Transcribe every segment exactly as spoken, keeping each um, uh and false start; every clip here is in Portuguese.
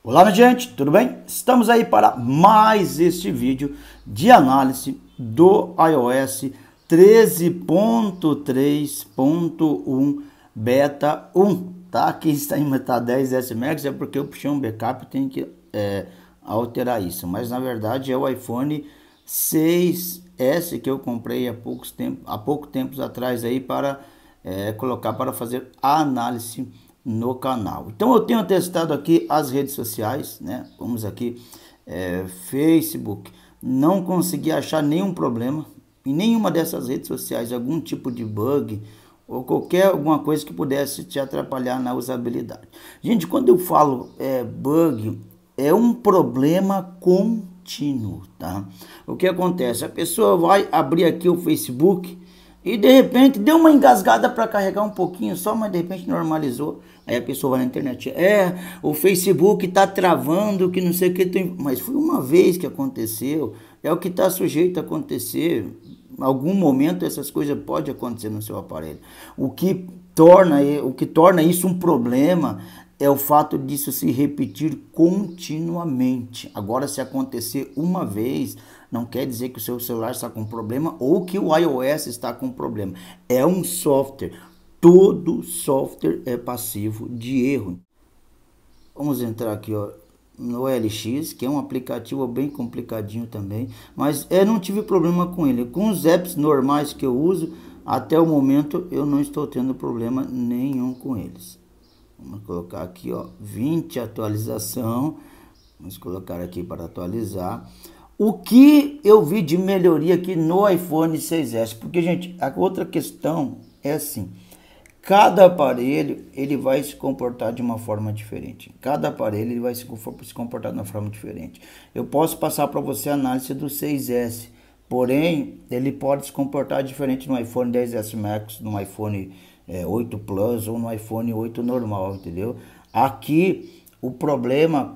Olá, minha gente, tudo bem? Estamos aí para mais este vídeo de análise do iOS treze ponto três ponto um beta um, tá? Aqui está em beta dez S Max, é porque eu puxei um backup e tenho que é, alterar isso, mas na verdade é o iPhone seis S que eu comprei há, poucos tempo, há pouco tempo atrás aí para é, colocar para fazer a análise no canal. Então eu tenho testado aqui as redes sociais, né? Vamos aqui, é, Facebook, não consegui achar nenhum problema em nenhuma dessas redes sociais, algum tipo de bug ou qualquer alguma coisa que pudesse te atrapalhar na usabilidade. Gente, quando eu falo é, bug, é um problema contínuo, tá? O que acontece? A pessoa vai abrir aqui o Facebook e de repente deu uma engasgada para carregar um pouquinho só, mas de repente normalizou. Aí a pessoa vai na internet, é, o Facebook tá travando, que não sei o que, tem... mas foi uma vez que aconteceu, é o que está sujeito a acontecer. Em algum momento essas coisas podem acontecer no seu aparelho. O que torna, o que torna isso um problema é o fato disso se repetir continuamente. Agora, se acontecer uma vez, não quer dizer que o seu celular está com problema ou que o iOS está com problema. É um software. Todo software é passivo de erro. Vamos entrar aqui, ó, no L X, que é um aplicativo bem complicadinho também, mas eu não tive problema com ele. Com os apps normais que eu uso, até o momento eu não estou tendo problema nenhum com eles. Vamos colocar aqui, ó, vinte atualização. Vamos colocar aqui para atualizar. O que eu vi de melhoria aqui no iPhone seis S? Porque, gente, a outra questão é assim: cada aparelho ele vai se comportar de uma forma diferente. Cada aparelho ele vai se comportar de uma forma diferente. Eu posso passar para você a análise do seis S, porém ele pode se comportar diferente no iPhone dez S Max, no iPhone é, oito Plus ou no iPhone oito normal, entendeu? Aqui o problema,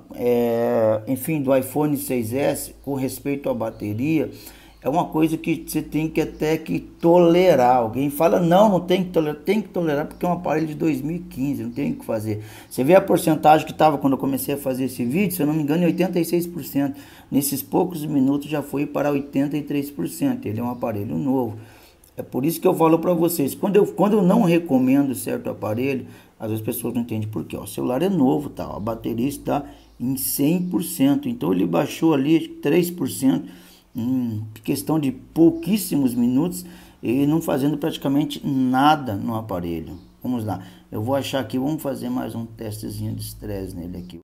é, enfim, do iPhone seis S com respeito à bateria é uma coisa que você tem que até que tolerar. Alguém fala, não, não tem que tolerar, tem que tolerar porque é um aparelho de dois mil e quinze, não tem o que fazer. Você vê a porcentagem que estava quando eu comecei a fazer esse vídeo, se eu não me engano, é oitenta e seis por cento. Nesses poucos minutos já foi para oitenta e três por cento. Ele é um aparelho novo. É por isso que eu falo para vocês, quando eu, quando eu não recomendo certo aparelho, às vezes as pessoas não entendem por quê. Ó, o celular é novo, tá? A bateria está em cem por cento, então ele baixou ali três por cento em questão de pouquíssimos minutos e não fazendo praticamente nada no aparelho. Vamos lá, eu vou achar aqui, vamos fazer mais um testezinho de estresse nele aqui.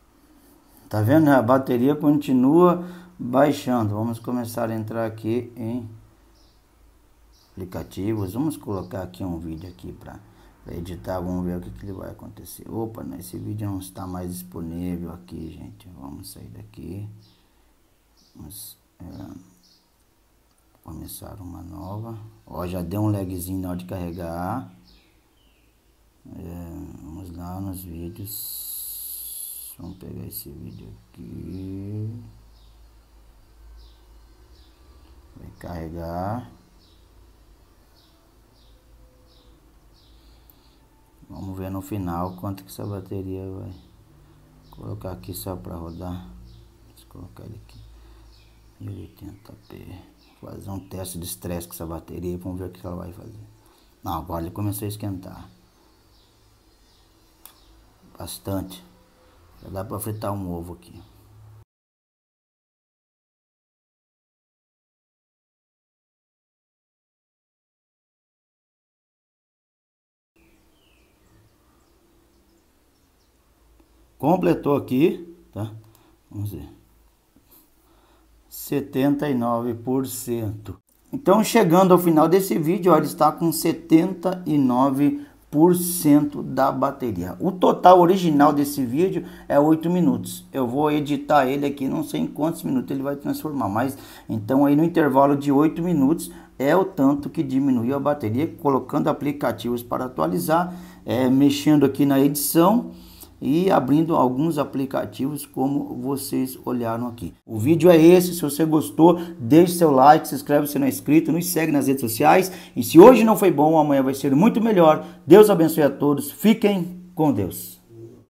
Tá vendo? A bateria continua baixando. Vamos começar a entrar aqui em aplicativos. Vamos colocar aqui um vídeo aqui para editar. Vamos ver o que, que ele vai acontecer. Opa, né? Esse vídeo não está mais disponível aqui, gente. Vamos sair daqui. Vamos é, começar uma nova. Ó, já deu um lagzinho na hora de carregar. É, vamos lá nos vídeos. Vamos pegar esse vídeo aqui. Vai carregar. Vamos ver no final quanto que essa bateria vai. Vou colocar aqui só para rodar. Vou colocar ele aqui mil e oitenta p. Vou fazer um teste de estresse com essa bateria. Vamos ver o que ela vai fazer. Não, agora ele começou a esquentar bastante. Já dá para fritar um ovo aqui. Completou aqui, tá? Vamos ver. setenta e nove por cento. Então, chegando ao final desse vídeo, ó, ele está com setenta e nove por cento da bateria. O total original desse vídeo é oito minutos. Eu vou editar ele aqui, não sei em quantos minutos ele vai transformar, mas então aí no intervalo de oito minutos é o tanto que diminuiu a bateria, colocando aplicativos para atualizar, é, mexendo aqui na edição e abrindo alguns aplicativos como vocês olharam aqui. O vídeo é esse. Se você gostou, deixe seu like, se inscreve se não é inscrito, nos segue nas redes sociais. E se hoje não foi bom, amanhã vai ser muito melhor. Deus abençoe a todos. Fiquem com Deus.